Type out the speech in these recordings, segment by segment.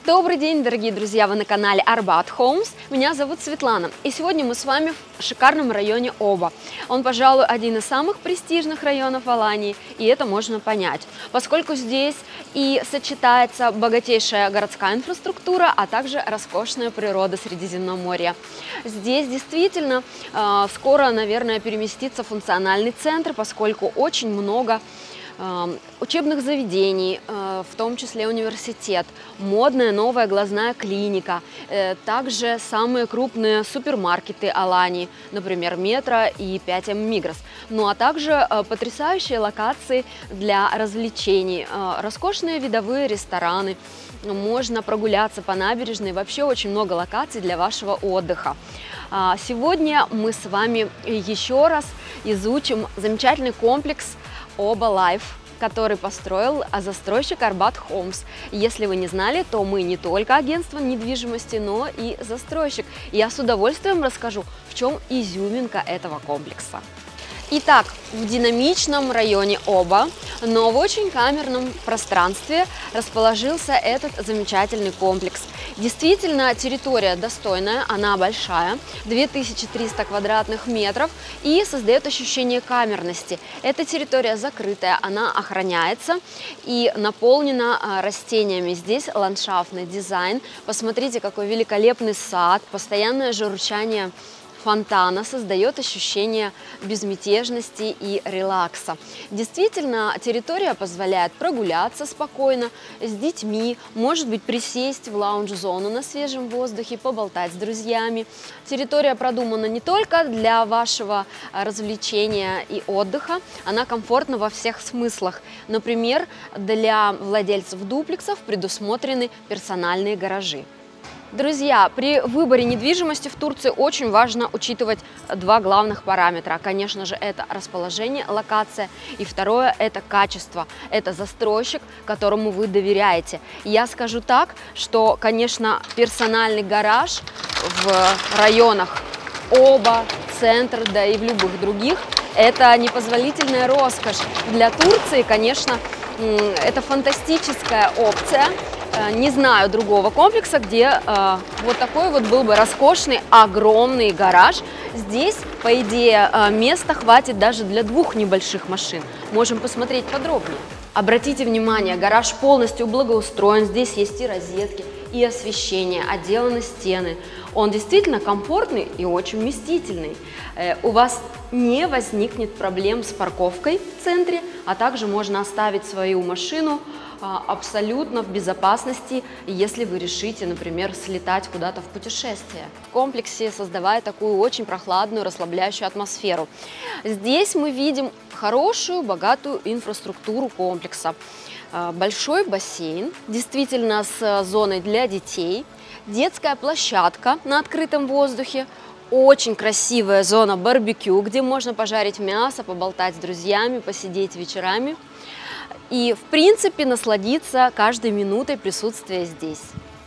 Добрый день, дорогие друзья! Вы на канале Arbat Homes. Меня зовут Светлана. И сегодня мы с вами в шикарном районе Оба. Он, пожалуй, один из самых престижных районов Алании, и это можно понять, поскольку здесь и сочетается богатейшая городская инфраструктура, а также роскошная природа Средиземноморья. Здесь действительно скоро, наверное, переместится функциональный центр, поскольку очень много учебных заведений, в том числе университет, модная новая глазная клиника, также самые крупные супермаркеты Алании, например, Метро и 5М Мигрос, ну а также потрясающие локации для развлечений, роскошные видовые рестораны, можно прогуляться по набережной, вообще очень много локаций для вашего отдыха. Сегодня мы с вами еще раз изучим замечательный комплекс Оба Лайф, который построил застройщик Arbat Homes. Если вы не знали, то мы не только агентство недвижимости, но и застройщик. Я с удовольствием расскажу, в чем изюминка этого комплекса. Итак, в динамичном районе Оба, но в очень камерном пространстве расположился этот замечательный комплекс. Действительно, территория достойная, она большая, 2300 квадратных метров, и создает ощущение камерности. Эта территория закрытая, она охраняется и наполнена растениями. Здесь ландшафтный дизайн. Посмотрите, какой великолепный сад, постоянное журчание фонтана создает ощущение безмятежности и релакса. Действительно, территория позволяет прогуляться спокойно с детьми, может быть, присесть в лаунж-зону на свежем воздухе, поболтать с друзьями. Территория продумана не только для вашего развлечения и отдыха, она комфортна во всех смыслах. Например, для владельцев дуплексов предусмотрены персональные гаражи. Друзья, при выборе недвижимости в Турции очень важно учитывать два главных параметра. Конечно же, это расположение, локация, и второе – это качество. Это застройщик, которому вы доверяете. Я скажу так, что, конечно, персональный гараж в районах Оба, центр, да и в любых других – это непозволительная роскошь. Для Турции, конечно, это фантастическая опция. Не знаю другого комплекса, где вот такой вот был бы роскошный, огромный гараж. Здесь, по идее, места хватит даже для двух небольших машин. Можем посмотреть подробнее. Обратите внимание, гараж полностью благоустроен. Здесь есть и розетки, и освещение, отделаны стены. Он действительно комфортный и очень вместительный. У вас не возникнет проблем с парковкой в центре, а также можно оставить свою машину абсолютно в безопасности, если вы решите, например, слетать куда-то в путешествие. В комплексе создавая такую очень прохладную, расслабляющую атмосферу. Здесь мы видим хорошую, богатую инфраструктуру комплекса. Большой бассейн, действительно с зоной для детей, детская площадка на открытом воздухе, очень красивая зона барбекю, где можно пожарить мясо, поболтать с друзьями, посидеть вечерами. И, в принципе, насладиться каждой минутой присутствия здесь.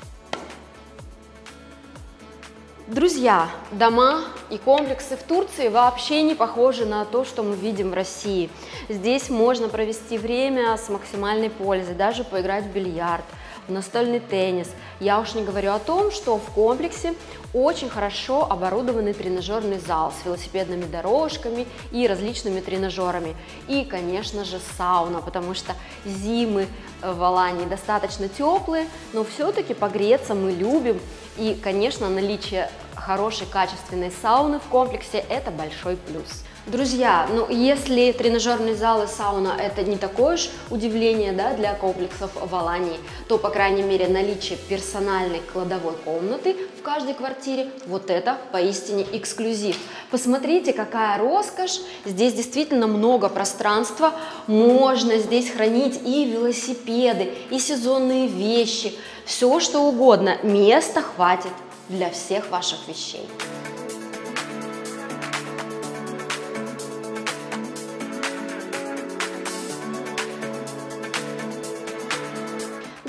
Друзья, дома и комплексы в Турции вообще не похожи на то, что мы видим в России. Здесь можно провести время с максимальной пользой, даже поиграть в бильярд, в настольный теннис. Я уж не говорю о том, что в комплексе очень хорошо оборудованный тренажерный зал с велосипедными дорожками и различными тренажерами. И, конечно же, сауна, потому что зимы в Алании достаточно теплые, но все-таки погреться мы любим. И, конечно, наличие хорошей качественной сауны в комплексе – это большой плюс. Друзья, ну если тренажерный зал и сауна – это не такое уж удивление, да, для комплексов в Алании, то, по крайней мере, наличие персональной кладовой комнаты в каждой квартире – вот это поистине эксклюзив. Посмотрите, какая роскошь! Здесь действительно много пространства, можно здесь хранить и велосипеды, и сезонные вещи, все что угодно, места хватит для всех ваших вещей.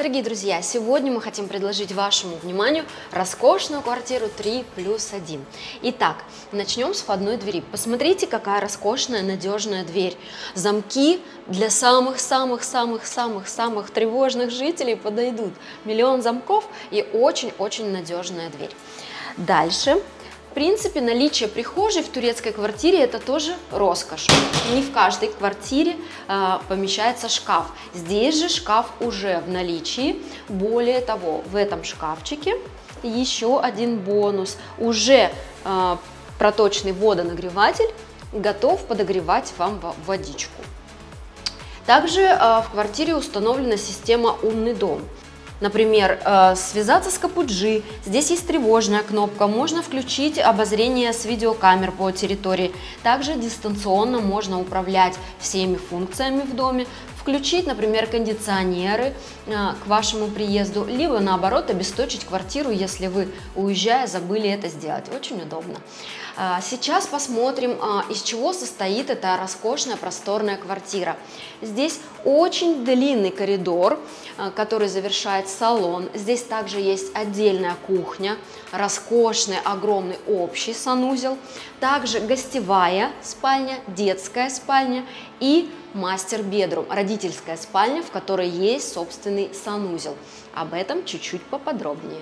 Дорогие друзья, сегодня мы хотим предложить вашему вниманию роскошную квартиру 3+1. Итак, начнем с входной двери. Посмотрите, какая роскошная, надежная дверь. Замки для самых-самых-самых-самых тревожных жителей подойдут. Миллион замков и очень-очень надежная дверь. Дальше. В принципе, наличие прихожей в турецкой квартире – это тоже роскошь. Не в каждой квартире помещается шкаф. Здесь же шкаф уже в наличии. Более того, в этом шкафчике еще один бонус. Уже проточный водонагреватель готов подогревать вам водичку. Также в квартире установлена система «Умный дом». Например, связаться с Капуджи, здесь есть тревожная кнопка, можно включить обозрение с видеокамер по территории. Также дистанционно можно управлять всеми функциями в доме, включить, например, кондиционеры к вашему приезду, либо наоборот обесточить квартиру, если вы, уезжая, забыли это сделать. Очень удобно. Сейчас посмотрим, из чего состоит эта роскошная просторная квартира. Здесь очень длинный коридор, который завершает салон. Здесь также есть отдельная кухня, роскошный огромный общий санузел, также гостевая спальня, детская спальня и мастер-бедрум, родительская спальня, в которой есть собственный санузел. Об этом чуть-чуть поподробнее.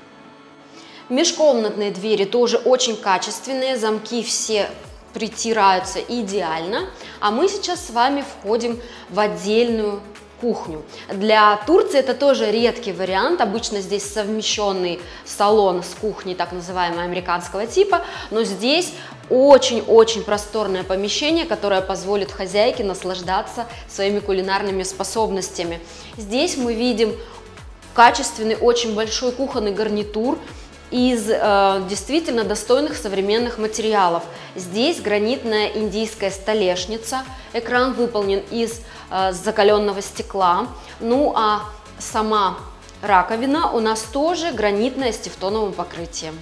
Межкомнатные двери тоже очень качественные, замки все притираются идеально, а мы сейчас с вами входим в отдельную кухню. Для Турции это тоже редкий вариант, обычно здесь совмещенный салон с кухней так называемого американского типа, но здесь очень-очень просторное помещение, которое позволит хозяйке наслаждаться своими кулинарными способностями. Здесь мы видим качественный, очень большой кухонный гарнитур из действительно достойных современных материалов. Здесь гранитная индийская столешница, экран выполнен из закаленного стекла, ну а сама раковина у нас тоже гранитная с тефтоновым покрытием.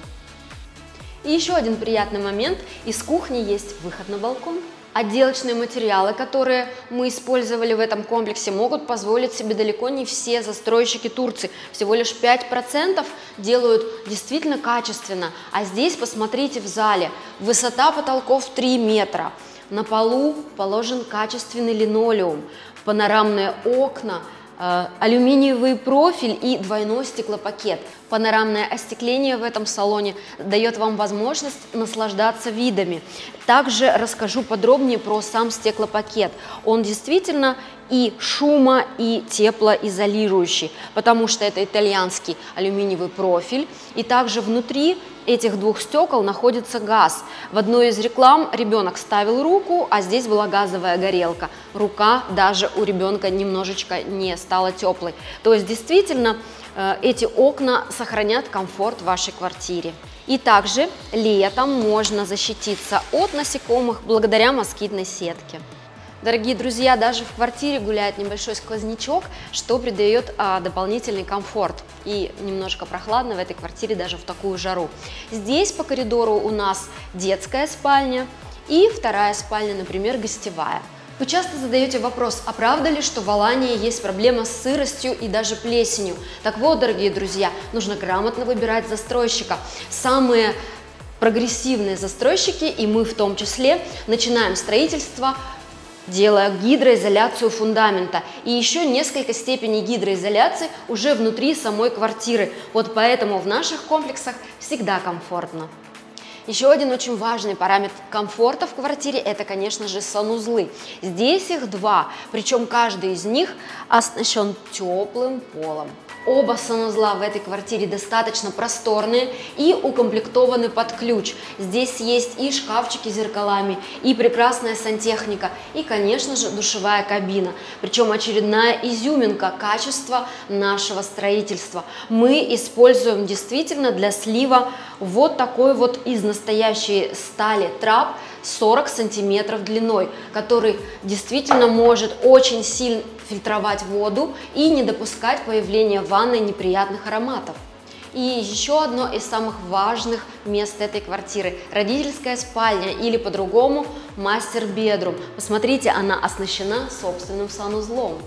И еще один приятный момент, из кухни есть выход на балкон. Отделочные материалы, которые мы использовали в этом комплексе, могут позволить себе далеко не все застройщики Турции. Всего лишь 5% делают действительно качественно. А здесь, посмотрите, в зале высота потолков 3 метра. На полу положен качественный линолеум, панорамные окна, алюминиевый профиль и двойной стеклопакет. Панорамное остекление в этом салоне дает вам возможность наслаждаться видами. Также расскажу подробнее про сам стеклопакет. Он действительно и шумо, и теплоизолирующий, потому что это итальянский алюминиевый профиль. И также внутри этих двух стекол находится газ. В одной из реклам ребенок ставил руку, а здесь была газовая горелка. Рука даже у ребенка немножечко не стала теплой. То есть действительно эти окна сохранят комфорт в вашей квартире. И также летом можно защититься от насекомых благодаря москитной сетке. Дорогие друзья, даже в квартире гуляет небольшой сквознячок, что придает дополнительный комфорт. И немножко прохладно в этой квартире даже в такую жару. Здесь по коридору у нас детская спальня и вторая спальня, например, гостевая. Вы часто задаете вопрос, а правда ли, что в Алании есть проблема с сыростью и даже плесенью? Так вот, дорогие друзья, нужно грамотно выбирать застройщика. Самые прогрессивные застройщики, и мы в том числе, начинаем строительство, делая гидроизоляцию фундамента и еще несколько степеней гидроизоляции уже внутри самой квартиры. Вот поэтому в наших комплексах всегда комфортно. Еще один очень важный параметр комфорта в квартире – это, конечно же, санузлы. Здесь их два, причем каждый из них оснащен теплым полом. Оба санузла в этой квартире достаточно просторные и укомплектованы под ключ. Здесь есть и шкафчики с зеркалами, и прекрасная сантехника, и, конечно же, душевая кабина. Причем очередная изюминка качества нашего строительства. Мы используем действительно для слива вот такой вот из настоящей стали трап 40 сантиметров длиной, который действительно может очень сильно фильтровать воду и не допускать появления в ванной неприятных ароматов. И еще одно из самых важных мест этой квартиры – родительская спальня или по-другому мастер-бедрум. Посмотрите, она оснащена собственным санузлом.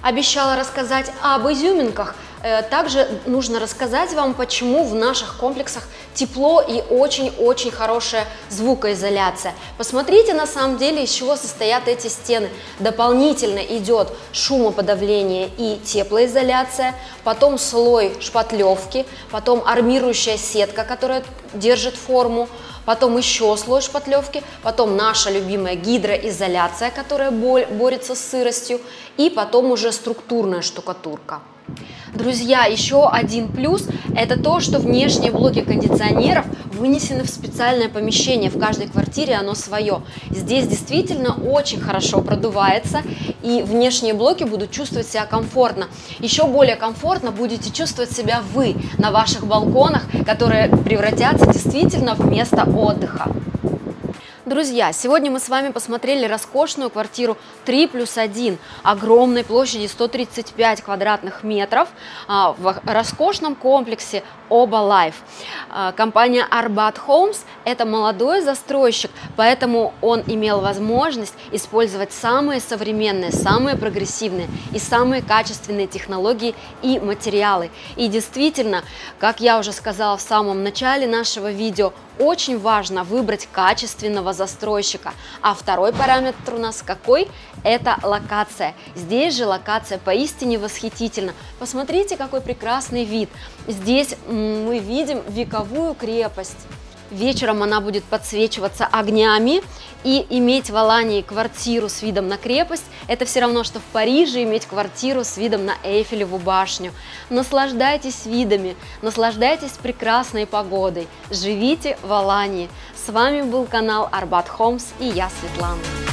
Обещала рассказать об изюминках. Также нужно рассказать вам, почему в наших комплексах тепло и очень-очень хорошая звукоизоляция. Посмотрите на самом деле, из чего состоят эти стены. Дополнительно идет шумоподавление и теплоизоляция, потом слой шпатлевки, потом армирующая сетка, которая держит форму, потом еще слой шпатлевки, потом наша любимая гидроизоляция, которая борется с сыростью, и потом уже структурная штукатурка. Друзья, еще один плюс – это то, что внешние блоки кондиционеров вынесены в специальное помещение. В каждой квартире оно свое. Здесь действительно очень хорошо продувается, и внешние блоки будут чувствовать себя комфортно. Еще более комфортно будете чувствовать себя вы на ваших балконах, которые превратятся действительно в место отдыха. Друзья, сегодня мы с вами посмотрели роскошную квартиру 3+1, огромной площади 135 квадратных метров в роскошном комплексе Оба Life. Компания Arbat Homes – это молодой застройщик, поэтому он имел возможность использовать самые современные, самые прогрессивные и самые качественные технологии и материалы. И действительно, как я уже сказала в самом начале нашего видео, очень важно выбрать качественного застройщика. А второй параметр у нас какой? Это локация. Здесь же локация поистине восхитительна. Посмотрите, какой прекрасный вид. Здесь мы видим вековую крепость. Вечером она будет подсвечиваться огнями, и иметь в Алании квартиру с видом на крепость – это все равно, что в Париже иметь квартиру с видом на Эйфелеву башню. Наслаждайтесь видами, наслаждайтесь прекрасной погодой, живите в Алании. С вами был канал Arbat Homes и я, Светлана.